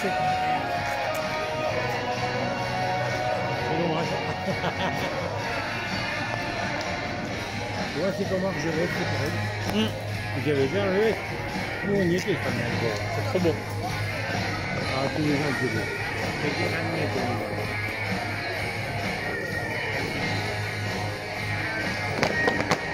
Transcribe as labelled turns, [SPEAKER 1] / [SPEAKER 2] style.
[SPEAKER 1] C'est dommage. Tu vois, c'est comment que je vais, c'est pareil. J'avais bien joué. Nous, on y était, ça m'a.
[SPEAKER 2] C'est trop beau.
[SPEAKER 1] Ah, tous les gens, c'est beau. C'est bien amené,